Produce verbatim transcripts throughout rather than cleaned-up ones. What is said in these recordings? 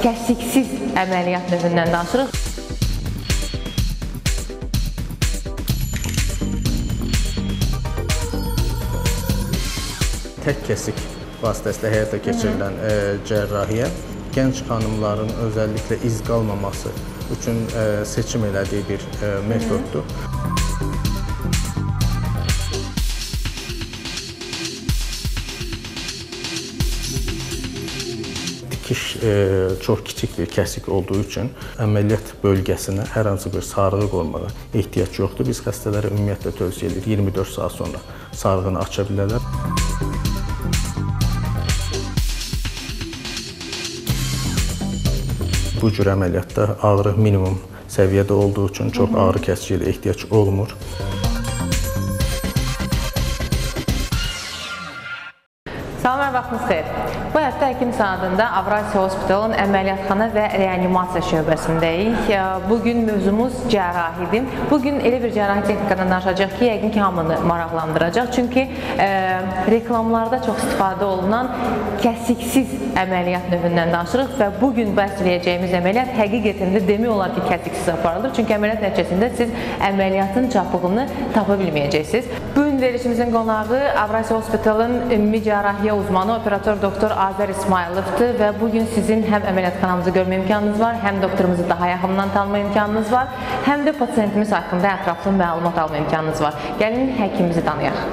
kəsiksiz əməliyyat növündən danışırıq. Tək kəsik vasitəsilə həyata keçirilən e, cərrahiyyə gənc xanımların özəlliklə iz qalmaması üçün e, seçim elədiyi bir e, metoddur. Dikiş e, çox kiçik bir kəsik olduğu üçün əməliyyat bölgəsinə hər hansı bir sarğı qoymağa ehtiyac yoxdur. Biz xəstələrə ümumiyyətlə tövsiyə edirik iyirmi dörd saat sonra sarğını aça bilərlər. Bu cür əməliyyatda ağrı minimum səviyyədə olduğu üçün çox ağrı kəsiciyə ehtiyac olmur. Salam, vaxtınız xeyir. Bu həftə Həkim Sanadında Avrasiya Hospitalın əməliyyatxana və reanimasiya şöbəsindəyik. Bugün mövzumuz cərrahidir. Bugün elə bir cərrahi texnikadan danışacaq ki, yəqin ki, hamını maraqlandıracaq. Çünki e, reklamlarda çox istifadə olunan kəsiksiz əməliyyat növündən danışırıq və bugün bəhs edəcəyimiz əməliyyat həqiqətən də demək olar ki, kəsiksiz aparılır. Çünki əməliyyat nəticəsində siz əməliyyatın çapığını tapa bilməyəcəksiniz. Bu gün verilişimizin qonağı Avrasiya Hospitalın ümumi cərrahiyyə uzmanı operator doktor Azər İsmayılovdur və bugün sizin həm əməliyyatxanamızı görmə imkanınız var, həm doktorumuzu daha yaxından tanıma imkanınız var, həm də pasiyentimiz haqqında ətraflı məlumat alma imkanınız var. Gəlin həkimimizi tanıyaq.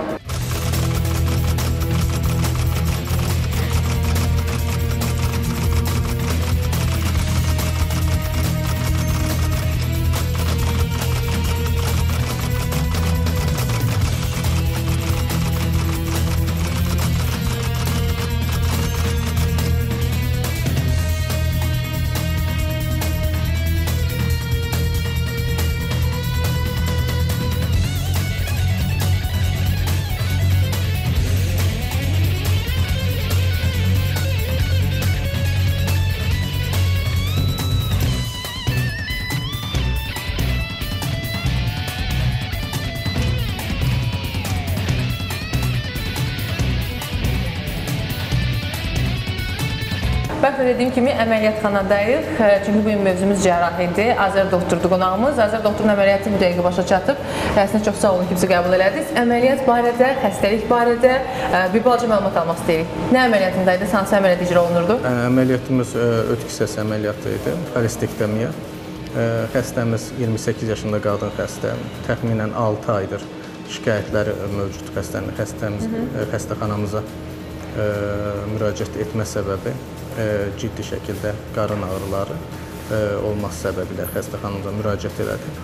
Bəs dediyim kimi əməliyyatxanadayıq. Çünki bu gün mövzumuz cərrahidir. Azər doktordur qonağımız. Azər doktorun əməliyyatı bu dəqiqə başa çatıb. Əslində çox sağ olun ki, bizi qəbul elədiniz. Əməliyyat barədə, xəstəlik barədə bir balaca məlumat almaq istəyirik. Nə əməliyyatındaydı? Hansı əməliyyat icra olunurdu? Əməliyyatımız öd kisəsi əməliyyatı idi. Xolestektomiya. Xəstəmiz iyirmi səkkiz yaşında qadın xəstə. Təxminən altı aydır şikayətləri mövcud xəstənin. Xəstəmiz xəstəxanamıza müraciət etmə səbəbi ciddi şəkildə qarın ağrıları olması səbəbilə xəstəxanamıza müraciət elədi.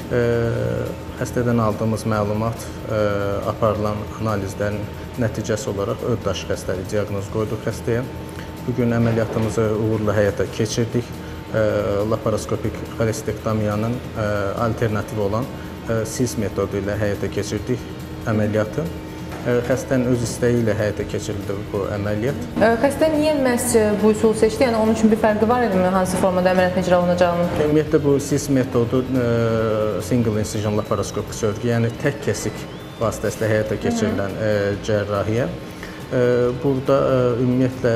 Xəstədən aldığımız məlumat, aparılan analizlərin nəticəsi olaraq öd daşı xəstəliyi diaqnozu qoyduq xəstəyə. Bugün əməliyyatımızı uğurla həyata keçirdik. Laparoskopik xolestektomiyanın alternativi olan sis metodu ilə həyata keçirdik əməliyyatı. Xəstənin öz istəyi ilə həyata keçirildi bu əməliyyat. Xəstə niyə məhz bu üsulu seçdi? Yəni onun üçün bir fərqi var idimi? Hansı formada əməliyyatın icra olunacağının? Ümumiyyətlə bu sis metodu single incision laparoskopik sörgü, yəni tək kəsik vasitəsilə həyata keçirilən cərrahiyyə. Burada ümumiyyətlə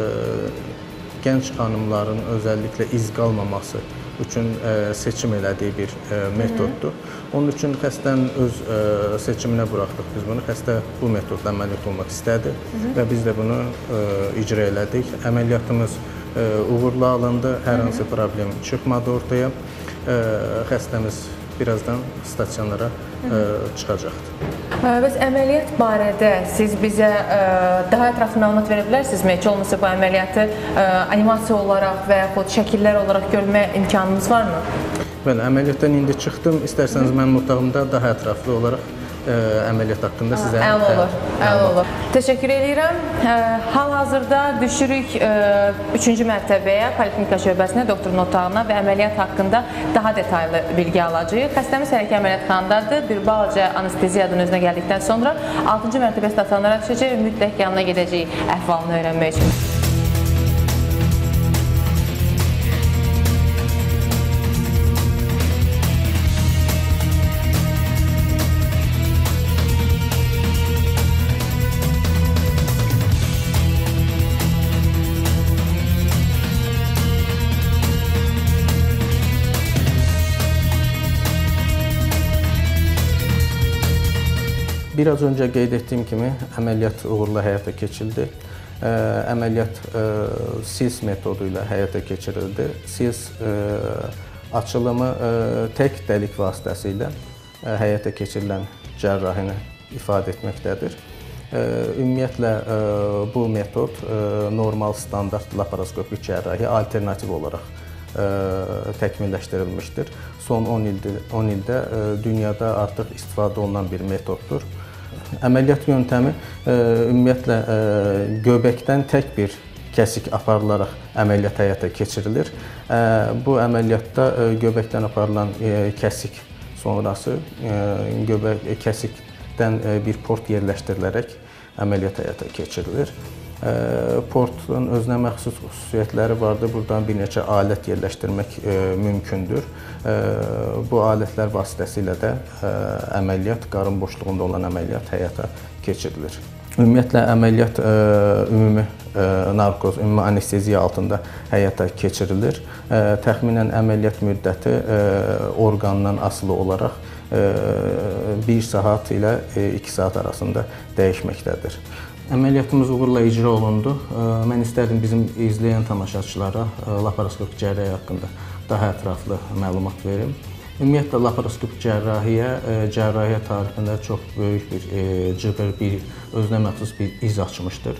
gənc xanımların özəlliklə iz qalmaması üçün seçim elədiyi bir metoddur. Onun üçün xəstənin öz seçiminə buraxdıq biz bunu. Xəstə bu metodla əməliyyat olmaq istədi və biz də bunu icra elədik. Əməliyyatımız uğurlu alındı, hər hansı problem çıxmadı ortaya. Xəstəmiz birazdan stasionara çıxacaqdır. Bəs əməliyyat barədə siz bizə daha ətraflı məlumat verə bilərsinizmi? Heç olmasa bu əməliyyatı animasiya olaraq və yaxud şəkillər olaraq görmə imkanınız varmı? Bəli, əməliyyatdan indi çıxdım. İstərsəniz mənim otağımda daha ətraflı olaraq əməliyyat haqqında sizə... Əla olur, əla olur. Təşəkkür edirəm. Hal-hazırda düşürük üçüncü mərtəbəyə, poliklinika şöbəsinə, doktorun otağına və əməliyyat haqqında daha detaylı bilgi alacağıq. Xəstəmiz hər iki əməliyyatxanadadır. Bir balaca anesteziyadan özünə gəldikdən sonra altıncı mərtəbə stasionara düşəcək və mütləq yanına gedəcəyik əhvalını öyrənmək üçün. Biraz öncə qeyd etdiyim kimi əməliyyat uğurla həyata keçirildi. Əməliyyat S I S metodu ilə həyata keçirildi. S I S açılımı tək dəlik vasitəsilə həyata keçirilən cərrahini ifadə etməkdədir. Ümumiyyətlə bu metod normal standart laparoskopik cərrahi alternativ olaraq təkmilləşdirilmişdir. Son on ildə dünyada artıq istifadə olunan bir metoddur. Əməliyyat yöntəmi ümumiyyətlə göbəkdən tək bir kəsik aparılaraq əməliyyat həyata keçirilir. Bu əməliyyatda göbəkdən aparılan kəsik sonrası göbək kəsikdən bir port yerləşdirilərək əməliyyat həyata keçirilir. Portun özünə məxsus xüsusiyyətləri vardır. Buradan bir neçə alət yerləşdirmək mümkündür. Bu alətlər vasitəsilə də əməliyyat, qarın boşluğunda olan əməliyyat həyata keçirilir. Ümumiyyətlə, əməliyyat ümumi narkoz, ümumi anesteziya altında həyata keçirilir. Təxminən əməliyyat müddəti orqandan asılı olaraq bir saat ilə iki saat arasında dəyişməkdədir. Əməliyyatımız uğurla icra olundu. Mən istərdim bizim izləyən tamaşaçılara laparoskopik cərrahi haqqında daha ətraflı məlumat verim. Ümumiyyətlə, laparoskopik cərrahiyyə, cərrahiyyə tarixində çox böyük bir cığır, bir özünə məxsus bir iz açmışdır.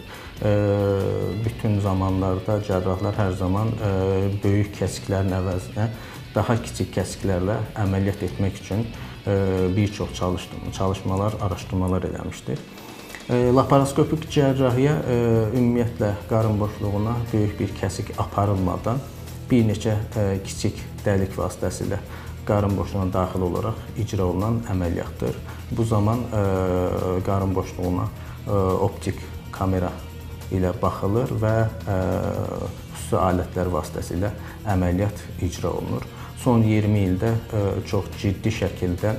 Bütün zamanlarda cərrahlar hər zaman böyük kəsiklərin əvəzinə daha kiçik kəsiklərlə əməliyyat etmək üçün bir çox çalışmalar, araşdırmalar eləmişdir. Laparoskopik cərrahiyyə ümumiyyətlə qarın boşluğuna böyük bir kəsik aparılmadan bir neçə kiçik dəlik vasitəsilə qarın boşluğuna daxil olaraq icra olunan əməliyyatdır. Bu zaman qarın boşluğuna optik kamera ilə baxılır və xüsusi alətlər vasitəsilə əməliyyat icra olunur. Son iyirmi ildə çox ciddi şəkildə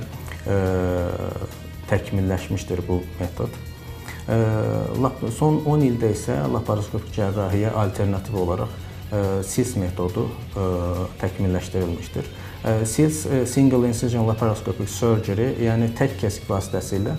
təkmilləşmişdir bu metod. Son on ildə isə laparoskopik cərrahiyyə alternativ olaraq S I S metodu təkmilləşdirilmişdir. S I S, Single Incision Laparoscopic Surgery, yəni tək kəsik vasitəsilə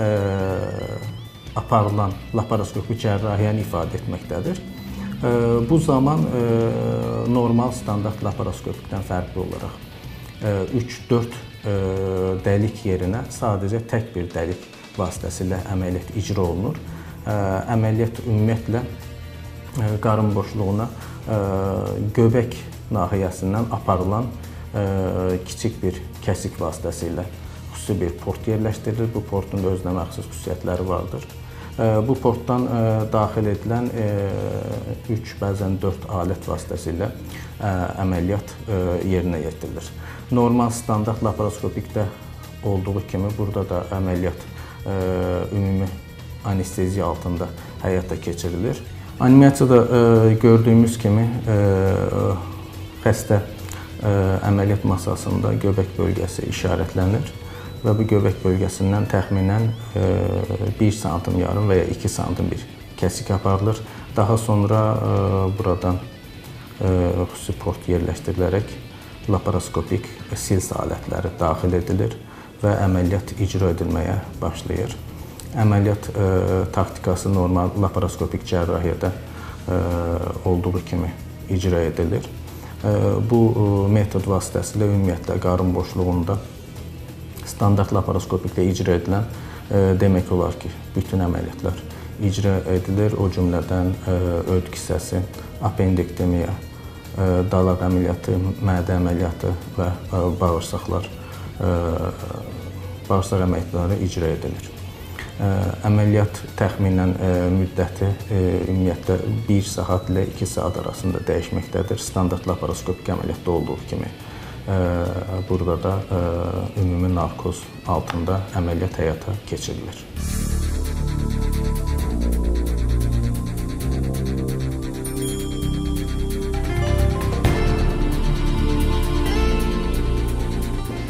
aparılan laparoskopik cərrahiyyəni ifadə etməkdədir. Bu zaman normal standart laparoskopikdən fərqli olaraq üç dörd dəlik yerinə sadəcə tək bir dəlik vasitəsilə əməliyyat icra olunur. Əməliyyat ümumiyyətlə qarın boşluğuna göbək nahiyəsindən aparılan kiçik bir kəsik vasitəsilə xüsusi bir port yerləşdirilir. Bu portun da özünə məxsus xüsusiyyətləri vardır. Bu portdan daxil edilən üç, bəzən dörd alət vasitəsilə əməliyyat yerinə yetirilir. Normal standart laparoskopikdə olduğu kimi burada da əməliyyat ümumi anesteziya altında həyata keçirilir. Animasiyada gördüyümüz kimi xəstə əməliyyat masasında göbək bölgəsi işarətlənir və bu göbək bölgəsindən təxminən bir santim yarım və ya iki santim bir kəsik aparılır. Daha sonra buradan xüsusi port yerləşdirilərək laparoskopik S I S alətləri daxil edilir və əməliyyat icra edilməyə başlayır. Əməliyyat taktikası normal laparoskopik cərrahiyyədə olduğu kimi icra edilir. Bu metod vasitəsilə ümumiyyətlə qarın boşluğunda standart laparoskopiklə icra edilən demək olar ki, bütün əməliyyatlar icra edilir. O cümlədən öd kisəsi, apendektomiya, dalaq əməliyyatı, mədə əməliyyatı və bağırsaqlar bağırsaq əməliyyatları icra edilir. Əməliyyat təxminən müddəti ümumiyyətlə bir saat ilə iki saat arasında dəyişməkdədir. Standart laparoskopik əməliyyatda olduğu kimi burada da ümumi narkoz altında əməliyyat həyata keçirilir.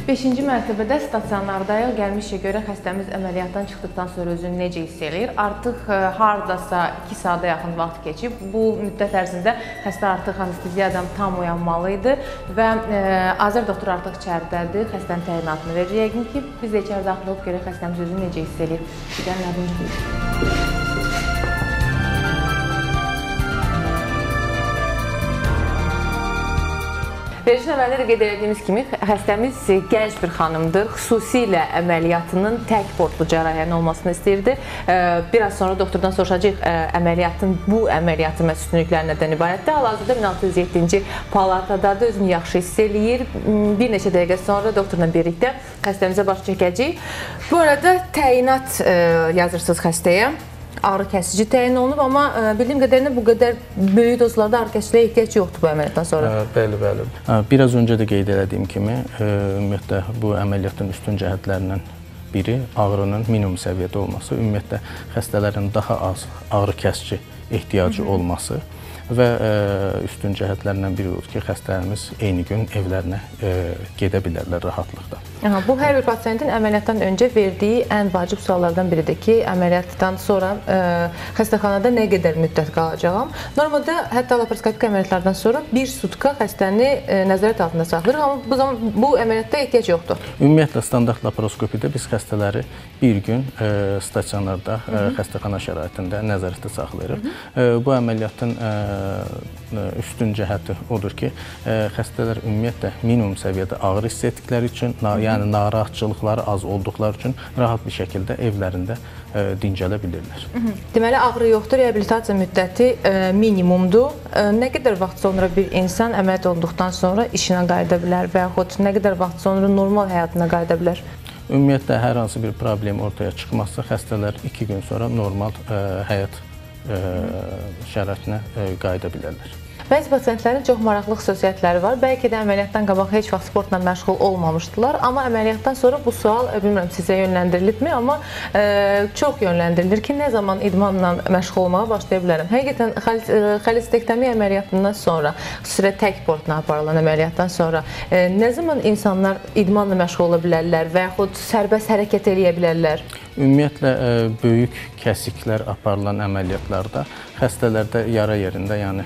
beşinci mərtəbədə stasionardayıq. Gəlmişə görə xəstəmiz əməliyyatdan çıxdıqdan sonra özünü necə hiss eləyir? Artıq hardasa iki saata yaxın vaxt keçib. Bu müddət ərzində xəstə artıq anesteziyadan tam uyanmalı idi və e, Azər doktor artıq içəridədir. Xəstənin təyinatını verir. Yəqin ki, biz də içəri daxil olub görək xəstəmiz özünü necə hiss eləyir. Gəlin yardımcı buyurun. Verilişin əvvəldə də qeyd etdiyimiz kimi, xəstəmiz gənc bir xanımdır. Xüsusilə əməliyyatının tək portlu cərrahiyyənin olmasını istəyirdi. Biraz sonra doktordan soruşacaq əməliyyatın, bu əməliyyatın üstünlükləri nədən ibarətdir. Hal-hazırda min altı yüz yeddinci palatadadır, özünü yaxşı hiss eləyir. Bir neçə dəqiqə sonra doktorla birlikdə xəstəmizə baş çəkəcəyik. Bu arada təyinat yazırsınız xəstəyə. Ağrı kəsici təyin olunub, amma bildiyim qədərilə bu qədər böyük dozlarda ağrı kəsiciyə ehtiyac yoxdur bu əməliyyatdan sonra. Bəli, bəli. Biraz öncə də qeyd etdiyim kimi, ümumiyyətlə bu əməliyyatın üstün cəhətlərindən biri ağrının minimum səviyyədə olması, ümumiyyətlə xəstələrin daha az ağrı kəsici ehtiyacı olması və üstün cəhətlərindən biri odur ki, xəstələrimiz eyni gün evlərinə gedə bilərlər rahatlıqla. Aha, bu hər bir pasiyentin əməliyyatdan öncə verdiyi ən vacib suallardan biridir ki, əməliyyatdan sonra ə, xəstəxanada nə qədər müddət qalacağam. Normalda hətta laparoskopik əməliyyatlardan sonra bir sutka xəstəni ə, nəzarət altında saxlayırıq, amma bu, zaman, bu əməliyyatda ehtiyac yoxdur. Ümumiyyətlə standart laparoskopiyada biz xəstələri bir gün ə, stasionarda, ə, xəstəxana şəraitində nəzarətdə saxlayırıq. Ə, bu əməliyyatın ə, üstün cəhəti odur ki, ə, xəstələr ümumiyyətlə minimum səviyyədə ağrı hiss etdikləri üçün, yəni narahatçılıqları az olduqları üçün rahat bir şəkildə evlərində ə, dincələ bilirlər. Deməli, ağrı yoxdur, reabilitasiya müddəti ə, minimumdur. Ə, nə qədər vaxt sonra bir insan əməliyyat olunduqdan sonra işinə qayıda bilər və yaxud nə qədər vaxt sonra normal həyatına qayıda bilər? Ümumiyyətlə, hər hansı bir problem ortaya çıxmazsa, xəstələr iki gün sonra normal ə, həyat ə, şəraitinə ə, qayıda bilərlər. Bəzi pasiyentlərin çox maraqlı xüsusiyyətləri var. Bəlkə də əməliyyatdan qabaq heç vaxt sportla məşğul olmamışdılar. Amma əməliyyatdan sonra bu sual, bilmirəm sizə yönləndirilibmi, amma e, çox yönləndirilir ki, nə zaman idmanla məşğul olmağa başlaya bilərəm. Həqiqətən xolestektomiya əməliyyatından sonra, xüsusilə tək portla aparılan əməliyyatdan sonra e, nə zaman insanlar idmanla məşğul ola bilərlər və yaxud sərbəst hərəkət eləyə bilərlər? Ümumiyyətlə, böyük kəsiklər aparılan əməliyyatlarda xəstələrdə yara yerində, yəni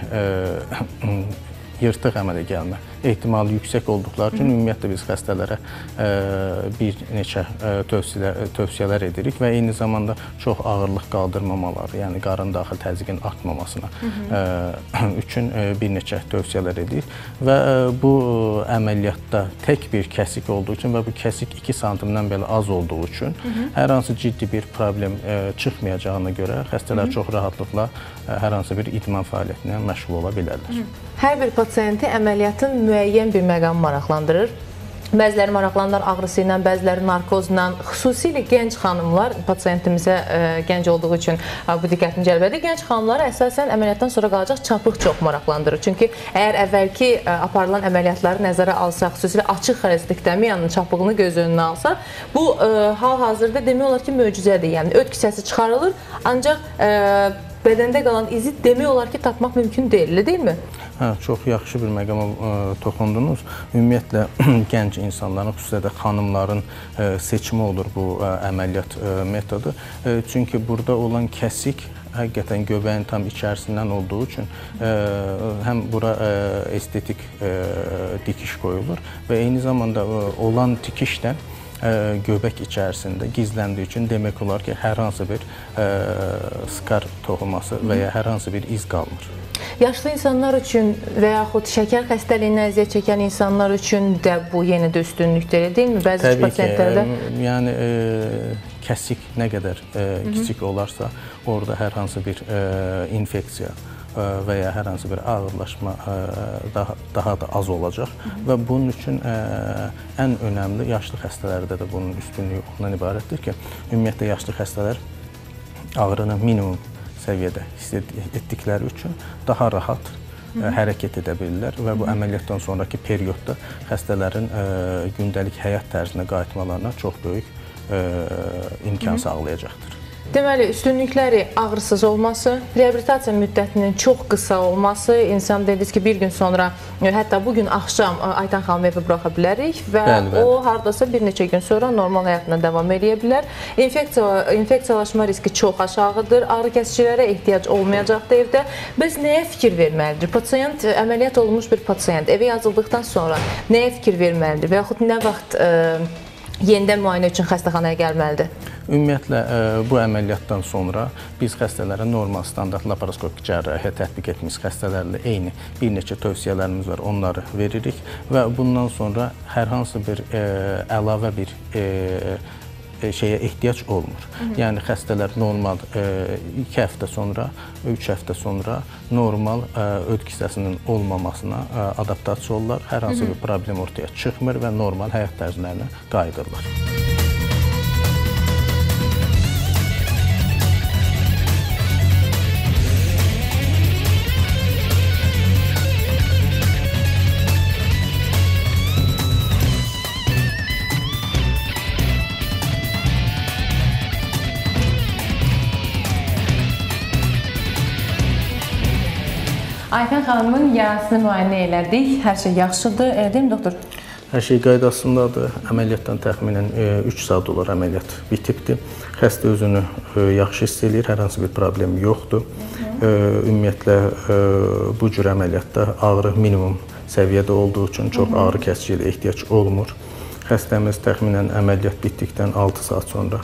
e, yırtıq əmələ gəlmə ehtimalı yüksək olduqları üçün ümumiyyətlə biz xəstələrə e, bir neçə e, tövsiyələr, tövsiyələr edirik və eyni zamanda çox ağırlıq qaldırmamaları, yəni qarın daxil təzyiqin artmamasına e, üçün e, bir neçə tövsiyələr edirik və e, bu əməliyyatda tək bir kəsik olduğu üçün və bu kəsik iki santimdən belə az olduğu üçün Hı -hı. hər hansı ciddi bir problem e, çıxmayacağına görə xəstələr Hı -hı. çox rahatlıqla e, hər hansı bir idman fəaliyyətinə məşğul ola bilərlər. Hı -hı. Hər bir pasiyenti əməliyyatın müəyyən bir məqamı maraqlandırır. Bəziləri maraqlanırlar ağrısı ilə, bəziləri narkozla. Xüsusilə gənc xanımlar, pasiyentimizə ə, gənc olduğu üçün ə, bu diqqətini cəlb edir. Gənc xanımları əsasən əməliyyatdan sonra qalacaq çapıq çox maraqlandırır. Çünki əgər əvvəlki ə, aparılan əməliyyatları nəzərə alsaq, xüsusilə açıq xolestektomiyanın çapığını göz önünə alsaq, bu ə, hal-hazırda demək olar ki, möcüzədir. Yəni öd kisəsi çıxarılır, ancaq ə, bədəndə qalan izi demək olar ki, tapmaq mümkün deyil, deyilmi? Hə, çox yaxşı bir məqama ə, toxundunuz. Ümumiyyətlə, gənc insanların, xüsusilə də xanımların ə, seçimi olur bu ə, əməliyyat ə, metodu. Ə, çünki burada olan kəsik həqiqətən göbəyin tam içərisindən olduğu üçün ə, həm bura ə, estetik ə, dikiş qoyulur və eyni zamanda ə, olan dikişdən ə, göbək içərisində gizləndiyi üçün demək olar ki, hər hansı bir ə, skar toxuması və ya hər hansı bir iz qalmır. Yaşlı insanlar üçün və yaxud şəkər xəstəliyinə əziyyət çəkən insanlar üçün də bu yenə də üstünlükdür, deyilmi? Bəzi pasiyentlərdə. Təbii ki, yəni e, kəsik nə qədər e, kiçik olarsa, orada hər hansı bir e, infeksiya e, və ya hər hansı bir ağırlaşma e, daha, daha da az olacaq Hı -hı. və bunun üçün e, ən önəmli yaşlı xəstələrdə də bunun üstünlüyü ondan ibarətdir ki, ümumiyyətlə yaşlı xəstələr ağrını minimum səviyyədə hiss etdikləri üçün daha rahat Hı -hı. hərəkət edə bilirlər və bu əməliyyatdan sonraki periodda xəstələrin ə, gündəlik həyat tərzinə qayıtmalarına çox böyük ə, imkan Hı -hı. sağlayacaqdır. Deməli, üstünlükləri ağrısız olması, reabilitasiya müddətinin çox qısa olması, insan dediniz ki, bir gün sonra, hətta bugün axşam Aytan xanımı evə buraxa bilərik və bəli, bəli. O hardasa bir neçə gün sonra normal həyatına davam edə bilər. İnfeksiya, infeksiyalaşma riski çox aşağıdır, ağrı kəsicilərə ehtiyac olmayacaqdır evdə. Biz nəyə fikir verməlidir? Pasiyent, əməliyyat olunmuş bir pasiyent evə yazıldıqdan sonra nəyə fikir verməlidir və yaxud nə vaxt ə, yenidən müayinə üçün xəstəxanaya gəlməlidir? Ümumiyyətlə, bu əməliyyatdan sonra biz xəstələrə normal standart laparoskopik cərrahiyyə tətbiq etmiş xəstələrlə eyni bir neçə tövsiyələrimiz var, onları veririk və bundan sonra hər hansı bir ə, əlavə bir ə, şeyə ehtiyac olmur. Hı -hı. Yəni, xəstələr normal iki həftə sonra, üç həftə sonra normal ə, öd kisəsinin olmamasına ə, adaptasiya olurlar. Hər hansı Hı -hı. bir problem ortaya çıxmır və normal həyat tərzlərinə qayıdırlar. Aytan xanımın yarasını müayinə elədik. Hər şey yaxşıdır, elə deyil mi, doktor? Hər şey qaydasındadır. Əməliyyatdan təxminən üç saat olar əməliyyat bitibdir. Xəstə özünü yaxşı hiss edir, hər hansı bir problem yoxdur. Hı -hı. Ümumiyyətlə, bu cür əməliyyatda ağrı minimum səviyyədə olduğu üçün çox Hı -hı. ağrı kəsiciyə ehtiyac olmur. Xəstəmiz təxminən əməliyyat bitdikdən altı saat sonra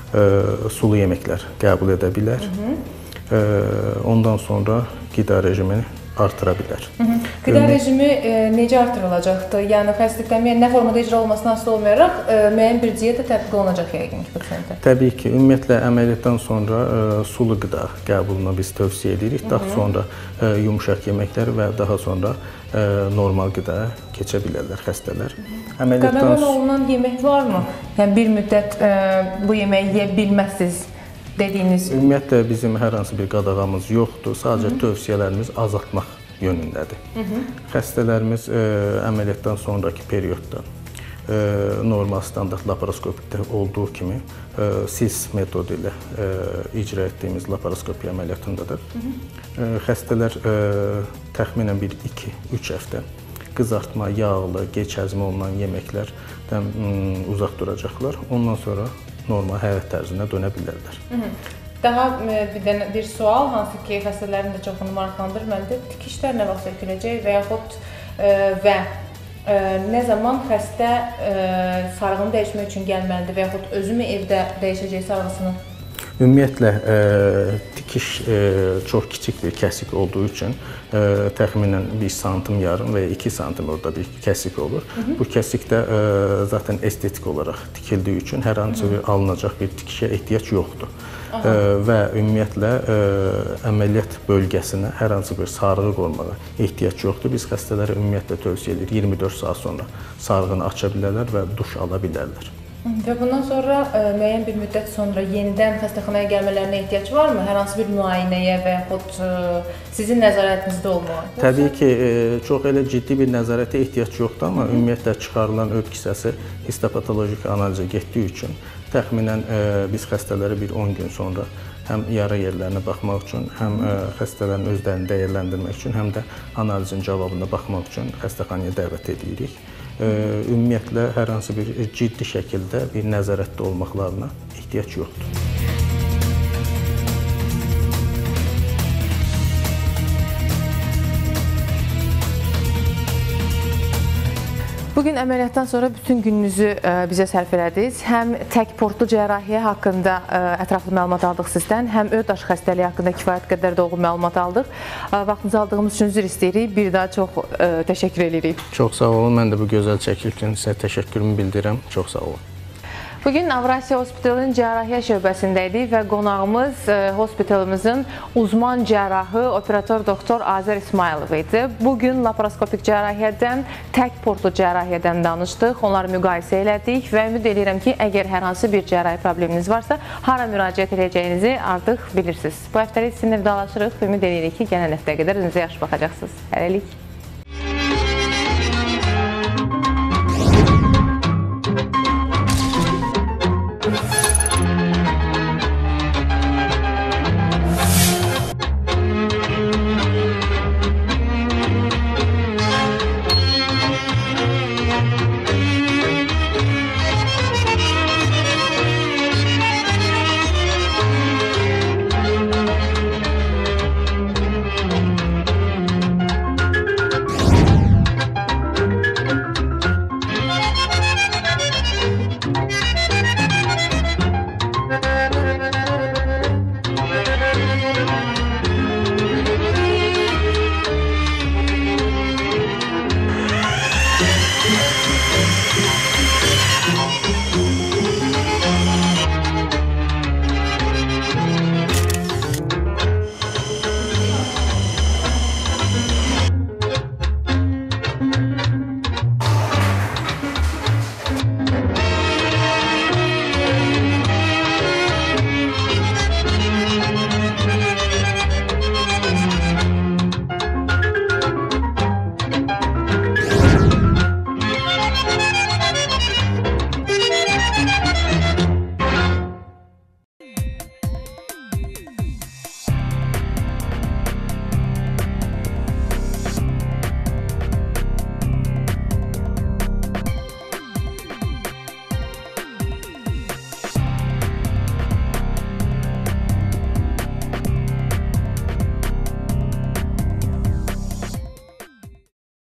sulu yeməklər qəbul edə bilər. Hı -hı. Ondan sonra qida rejimini artıra bilər. Hı -hı. Qida Ümumi... rejimi e, necə artırılacaqdır? Yəni, xəstəliklərin nə formada icra olmasına asılı olmayaraq e, müəyyən bir diyetə tətbiq olunacaq yəqin ki, pasiyentə. Təbii ki, ümumiyyətlə əməliyyatdan sonra e, sulu qida qəbulunu biz tövsiyə edirik. Hı -hı. Daha sonra e, yumuşaq yeməklər və daha sonra e, normal qidaya keçə bilərlər xəstələr. Əməliyyatdan... Qadağan olunan yemək varmı? Yəni, bir müddət e, bu yeməyi yeyə bilməzsiniz dediyiniz? Ümumiyyətlə, bizim hər hansı bir qadağamız yoxdur. Sadəcə Hı -hı. tövsiyələrimiz azaltmaq yönündədir. Hı -hı. Xəstələrimiz ə, əməliyyatdan sonraki periodda ə, normal standart laparoskopikdə olduğu kimi ə, S I S metodu ilə ə, icra etdiyimiz laparoskopiya əməliyyatındadır. Hı -hı. Ə, xəstələr ə, təxminən bir iki üç həftə qızartma, yağlı, gec həzm olunan yeməklərdən ə, uzaq duracaqlar. Ondan sonra normal həyat tərzinə dönə bilərlər. Hı -hı. Daha bir, dənə, bir sual, hansı ki, xəstələrin də çoxunu maraqlandırır məndə, tikişlər nə vaxt söküləcək və yaxud e, və e, nə zaman xəstə e, sarğını dəyişmək üçün gəlməlidir və yaxud özü mü evdə dəyişəcək sarğısını? Ümumiyyətlə, e, tikiş e, çox kiçik bir kəsik olduğu üçün e, təxminən bir santim yarım və ya iki santim orada bir kəsik olur. Hı -hı. Bu kəsikdə e, zaten estetik olaraq tikildiyi üçün hər hansı bir alınacaq bir tikişə ehtiyac yoxdur. Aha. Və ümumiyyətlə ə, əməliyyat bölgəsinə hər hansı bir sarğı qoymağa ehtiyac yoxdur. Biz xəstələrə ümumiyyətlə tövsiyə edirik iyirmi dörd saat sonra sarğını aça bilərlər və duş ala bilərlər. Və bundan sonra ə, müəyyən bir müddət sonra yenidən xəstəxanaya gəlmələrinə ehtiyac varmı? Hər hansı bir müayinəyə və yaxud ə, sizin nəzarətinizdə olmalı? Təbii ki, ə, çox elə ciddi bir nəzarətə ehtiyac yoxdur, amma Hı -hı. ümumiyyətlə çıxarılan öd kisəsi histopatolojik analizə getdiyi üçün təxminən ə, biz xəstələrə bir on gün sonra həm yara yerlərinə baxmaq üçün, həm ə, xəstələrin özlərini dəyərləndirmək üçün, həm də analizin cavabına baxmaq üçün xəstəxanaya dəvət edirik. Ə, ümumiyyətlə, hər hansı bir ciddi şəkildə bir nəzarətdə olmaqlarına ehtiyac yoxdur. Bugün əməliyyatdan sonra bütün gününüzü ə, bizə sərf elədiniz. Həm tək portlu cərrahiyyə haqqında ə, ətraflı məlumat aldıq sizdən, həm öd daşı xəstəliyi haqqında kifayət qədər doğru məlumat aldıq. Ə, vaxtınızı aldığımız üçün üzr istəyirik. Bir daha çox ə, təşəkkür edirik. Çox sağ olun. Mən də bu gözəl çəkilik üçün sizə təşəkkürümü bildirirəm. Çox sağ olun. Bugün Avrasiya Hospitalın cərrahiyyə şöbəsindəydik və qonağımız e, hospitalımızın uzman cərrahı, operator doktor Azər İsmailov idi. Bugün laparoskopik cərrahiyyədən, tək portlu cərrahiyyədən danışdıq, onları müqayisə elədik və ümid edirəm ki, əgər hər hansı bir cərrahi probleminiz varsa, hara müraciət edəcəyinizi artıq bilirsiniz. Bu həftəlik sizinlə vidalaşırıq, ümid edirik ki, gələn həftəyə qədər özünüzə yaxşı baxacaqsınız. Hələlik.